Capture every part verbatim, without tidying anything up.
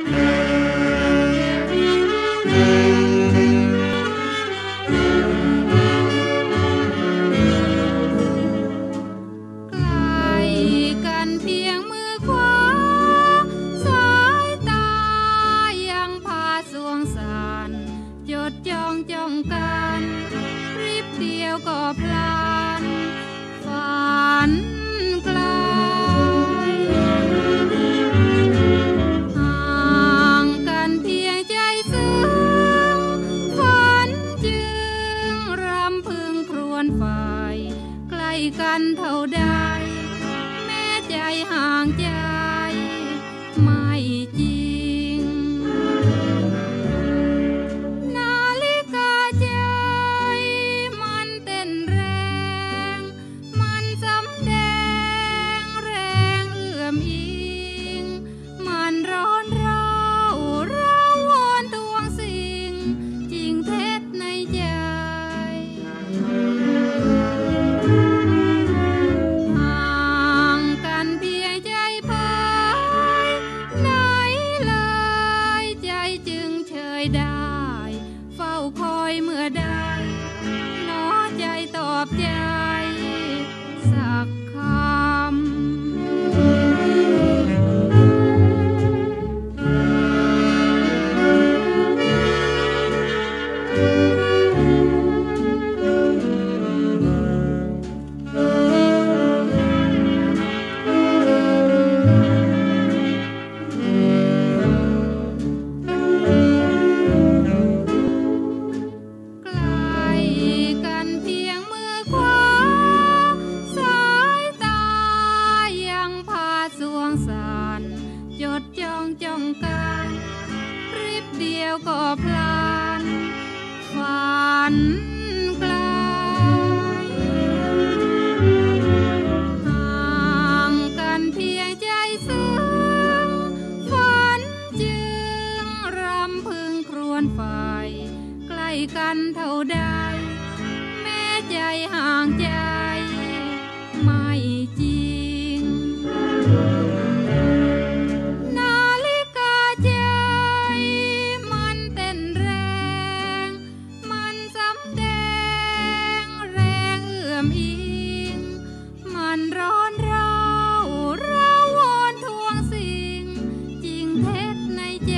จ้องจ้องกันริบเดียวก็พลันฝันไกลห่างกันเพียงใจซึ้งฝันจึงรำพึงครวญฝ่ายใกล้กันเท่าใดแม้ใจห่างใจไม่จริงได้เฝ้าคอยเมื่อใดน้อใจตอบใจสักคจดจ้องจ้องกันริบเดียวก็พลันฝันไกลห่างกันเพียงใจซึ้งฝันจึงรำพึงครวญฝ่ายใกล้กันเท่าใดแม้ใจห่างใจไม่จริงมันร้อนเร่าเร่าวอนทวงสิ่งจริงเท็จในใจ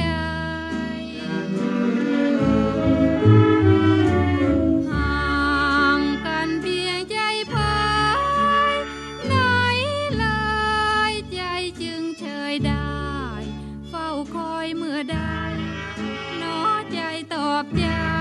ห่างกันเพียงใจพายไหนเลยใจจึงเฉยได้เฝ้าคอยเมื่อใดน้อใจตอบใจ